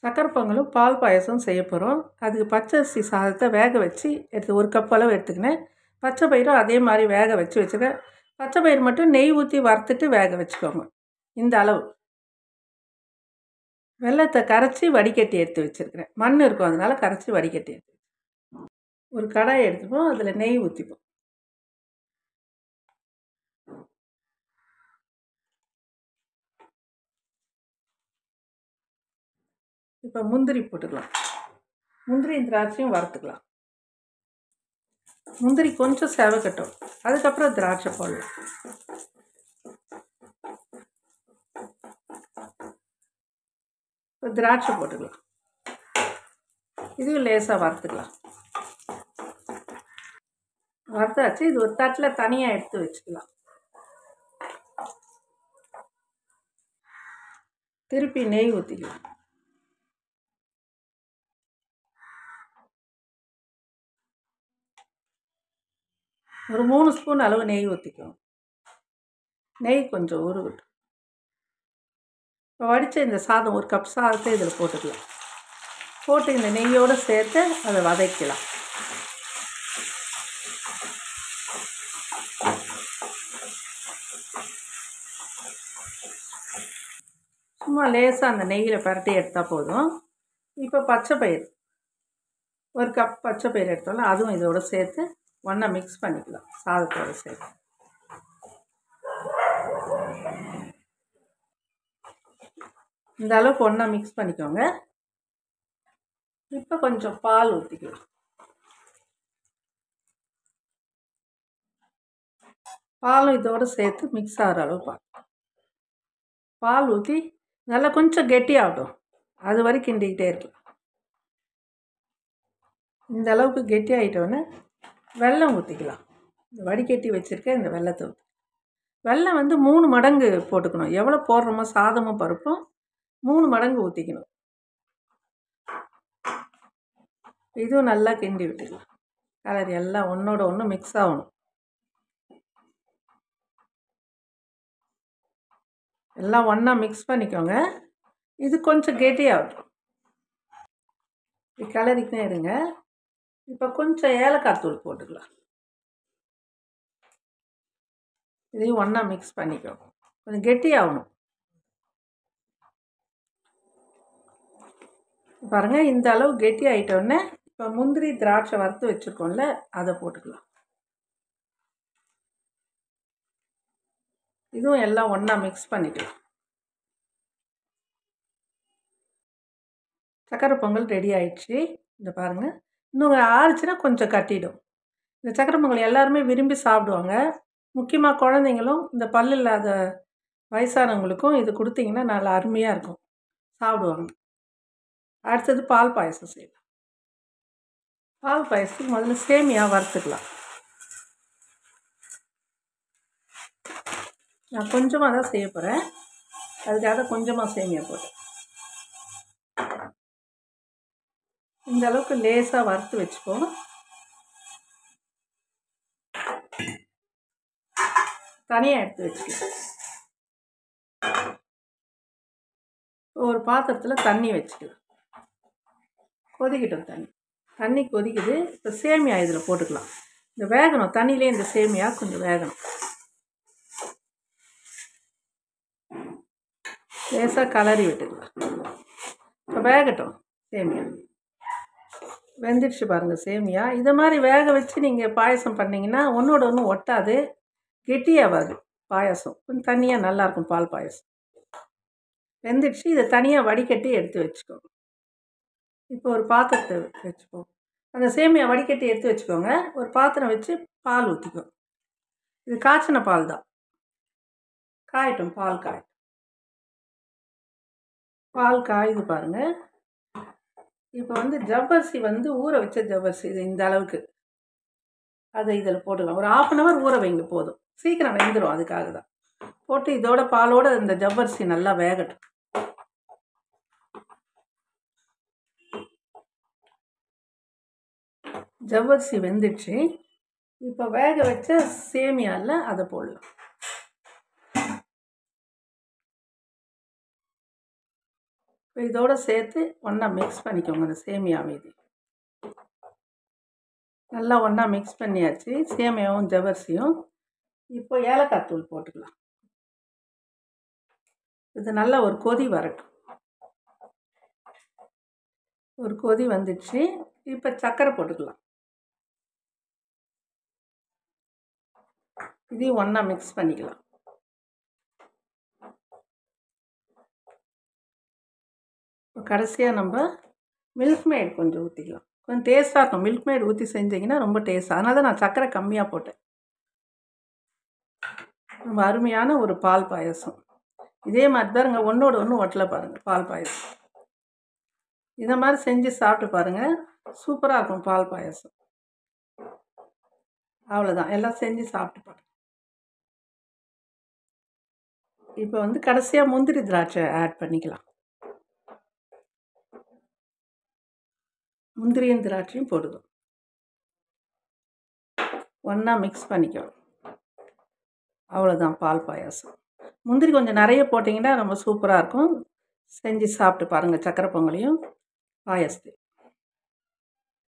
சக்கரை பொங்கலும் பால் பாயசம் செய்ய போகிறோம். அதுக்கு பச்சரிசி சாதத்தை வேக வச்சு எடுத்து 1 கப் அளவு எடுத்துக்கினேன். பச்சை பயிரும் அதே மாதிரி வேக வச்சுருக்கேன். பச்சை பயிர் மட்டும் நெய் ஊற்றி வறுத்துட்டு வேக வச்சுக்கோங்க. இந்த அளவு வெல்லத்தை கரைச்சி வடிகட்டி எடுத்து வச்சுருக்கிறேன். மண் இருக்கும், அதனால் கரைச்சி வடிகட்டி எடுத்து ஒரு கடாயை எடுத்துப்போம். அதில் நெய் ஊற்றிப்போம். இப்போ முந்திரி போட்டுக்கலாம். முந்திரி திராட்சையும் வறுத்துக்கலாம். முந்திரி கொஞ்சம் செவக்கட்டும், அதுக்கப்புறம் திராட்சை போடலாம். இப்போ திராட்சை போட்டுக்கலாம். இதுவும் லேசாக வறுத்துக்கலாம். வறுத்தாச்சு. இது ஒரு தட்டில் தனியாக எடுத்து வச்சுக்கலாம். திருப்பி நெய் ஊற்றிக்கலாம். ஒரு 3 ஸ்பூன் அளவு நெய் ஊற்றிக்குவோம். நெய் கொஞ்சம் உருகட்டும். இப்போ வடித்த இந்த சாதம் 1 கப் சாதத்தை இதில் போட்டுக்கலாம். போட்டு இந்த நெய்யோடு சேர்த்து அதை வதக்கலாம். சும்மா லேசாக அந்த நெய்யில் பரட்டி எடுத்தால் போதும். இப்போ பச்சை பயிர் 1 கப் பச்சை பயிர் எடுத்தோம்ல, அதுவும் இதோடு சேர்த்து ஒன்றா மிக்ஸ் பண்ணிக்கலாம். சாதத்தோடு சேர்த்து இந்த அளவுக்கு ஒன்றா மிக்ஸ் பண்ணிக்கோங்க. இப்போ கொஞ்சம் பால் ஊற்றிக்கலாம். பாலும் இதோடு சேர்த்து மிக்ஸ் ஆகிற அளவு பால் ஊற்றி நல்லா கொஞ்சம் கெட்டியாகட்டும். அது வரைக்கும் கிண்டிக்கிட்டே இருக்கலாம். இந்த அளவுக்கு கெட்டி ஆகிட்டோன்னே வெல்லம் ஊற்றிக்கலாம். இந்த வடிகட்டி வச்சுருக்க இந்த வெல்லத்தை ஊற்றி, வெல்லம் வந்து 3 மடங்கு போட்டுக்கணும். எவ்வளோ போடுறோமோ சாதமும் பருப்பும் 3 மடங்கு ஊற்றிக்கணும். இதுவும் நல்லா கிண்டி விட்டுக்கலாம். கலர் எல்லாம் ஒன்றோட ஒன்று மிக்ஸ் ஆகணும். எல்லாம் ஒன்றா மிக்ஸ் பண்ணிக்கோங்க. இது கொஞ்சம் கெட்டியாகட்டும். கிளறிக்கிட்டே இருங்க. இப்போ கொஞ்சம் ஏலக்காய் தூள் போட்டுக்கலாம். இதையும் ஒன்றா மிக்ஸ் பண்ணிக்கோங்க. கொஞ்சம் கெட்டியாகணும். பாருங்கள், இந்த அளவு கெட்டி ஆகிட்டோடனே இப்போ முந்திரி திராட்சை வறுத்து வச்சுருக்கோம்ல, அதை போட்டுக்கலாம். இதுவும் எல்லாம் ஒன்றா மிக்ஸ் பண்ணிக்கலாம். சக்கரை பொங்கல் ரெடி ஆயிடுச்சு. இந்த பாருங்கள், இன்னும் ஆறுச்சுன்னா கொஞ்சம் கட்டிடும். இந்த சக்கரை பொங்கல் எல்லாருமே விரும்பி சாப்பிடுவாங்க. முக்கியமாக குழந்தைங்களும் இந்த பல் இல்லாத வயசானவங்களுக்கும் இது கொடுத்தீங்கன்னா நல்லா அருமையாக இருக்கும், சாப்பிடுவாங்க. அடுத்தது பால் பாயசம் செய்யலாம். பால் பாயசத்துக்கு முதல்ல சேமியா வறுத்துக்கலாம். நான் கொஞ்சமாக தான் செய்ய போகிறேன், அதுக்காக கொஞ்சமாக சேமியா போட்டேன். இந்த அளவுக்கு லேசாக வறுத்து வச்சுப்போம். தனியாக எடுத்து வச்சுக்கலாம். ஒரு பாத்திரத்தில் தண்ணி வச்சுக்கலாம். கொதிக்கட்டும். தண்ணி கொதிக்குது. இப்போ சேமியா இதில் போட்டுக்கலாம். இந்த வேகணும், தண்ணியிலே இந்த சேமியா கொஞ்சம் வேகணும். லேசாக கலரி விட்டுக்கலாம். இப்போ வேகட்டும். சேமியா வெந்துடுச்சு பாருங்கள். சேமியா இதை மாதிரி வேக வச்சு நீங்கள் பாயசம் பண்ணிங்கன்னா ஒன்றோட ஒன்று ஒட்டாது, கெட்டியாகாது. பாயசம் கொஞ்சம் தண்ணியாக நல்லாயிருக்கும். பால் பாயசம் வெந்துடுச்சு. இதை தனியாக வடிகட்டி எடுத்து வச்சுக்கோங்க. இப்போ ஒரு பாத்திரத்தை வச்சுப்போம். அந்த சேமியா வடிகட்டி எடுத்து வச்சுக்கோங்க. ஒரு பாத்திரம் வச்சு பால் ஊற்றிக்கோ. இது காய்ச்சின பால் தான். காயட்டும். பால் காயுது பாருங்கள். இப்போ வந்து ஜவ்வரிசி ஊற வச்ச ஜவ்வரிசி, இது இந்த அளவுக்கு, அதை இதில் போட்டுக்கலாம். ஒரு 1/2 hour ஊற வைங்க, போதும். சீக்கிரம் வெந்துடும். அதுக்காக தான் போட்டு இதோட பாலோட இந்த ஜவ்வரிசி நல்லா வேகட்டும். ஜவ்வரிசி வெந்துடுச்சு. இப்போ வேக வச்ச சேமியாவில் அதை போடலாம். இப்போ இதோடு சேர்த்து ஒன்றா மிக்ஸ் பண்ணிக்கோங்க அந்த சேமியாவை. இது நல்லா ஒன்றா மிக்ஸ் பண்ணியாச்சு, சேமியாவும் ஜவ்வரிசியும். இப்போ ஏலக்காய் தூள் போட்டுக்கலாம். இது நல்லா ஒரு கொதி வரட்டும். ஒரு கொதி வந்துடுச்சு. இப்போ சர்க்கரை போட்டுக்கலாம். இதையும் ஒன்றா மிக்ஸ் பண்ணிக்கலாம். இப்போ கடைசியாக நம்ம மில்க் மேட் கொஞ்சம் ஊற்றிக்கலாம். கொஞ்சம் டேஸ்ட்டாக இருக்கும். மில்க் மேட் ஊற்றி செஞ்சிங்கன்னா ரொம்ப டேஸ்ட்டாக. அதனால தான் நான் சர்க்கரை கம்மியாக போட்டேன். ரொம்ப அருமையான ஒரு பால் பாயசம். இதே மாதிரி பாருங்க, ஒன்றோடு ஒன்று ஒட்டலை பாருங்கள். பால் பாயசம் இதை மாதிரி செஞ்சு சாப்பிட்டு பாருங்கள், சூப்பராக இருக்கும் பால் பாயசம். அவ்வளோதான், எல்லாம் செஞ்சு சாப்பிட்டு பாருங்கள். இப்போ வந்து கடைசியாக முந்திரி திராட்சை ஆட் பண்ணிக்கலாம். முந்திரியும் திராட்சையும் போடுவோம், ஒன்றா மிக்ஸ் பண்ணிக்கணும். அவ்வளோதான் பால் பாயாசம். முந்திரி கொஞ்சம் நிறைய போட்டிங்கன்னா ரொம்ப சூப்பராக இருக்கும். செஞ்சு சாப்பிட்டு பாருங்கள் சக்கரை பொங்கலையும் பாயாசத்தையும்.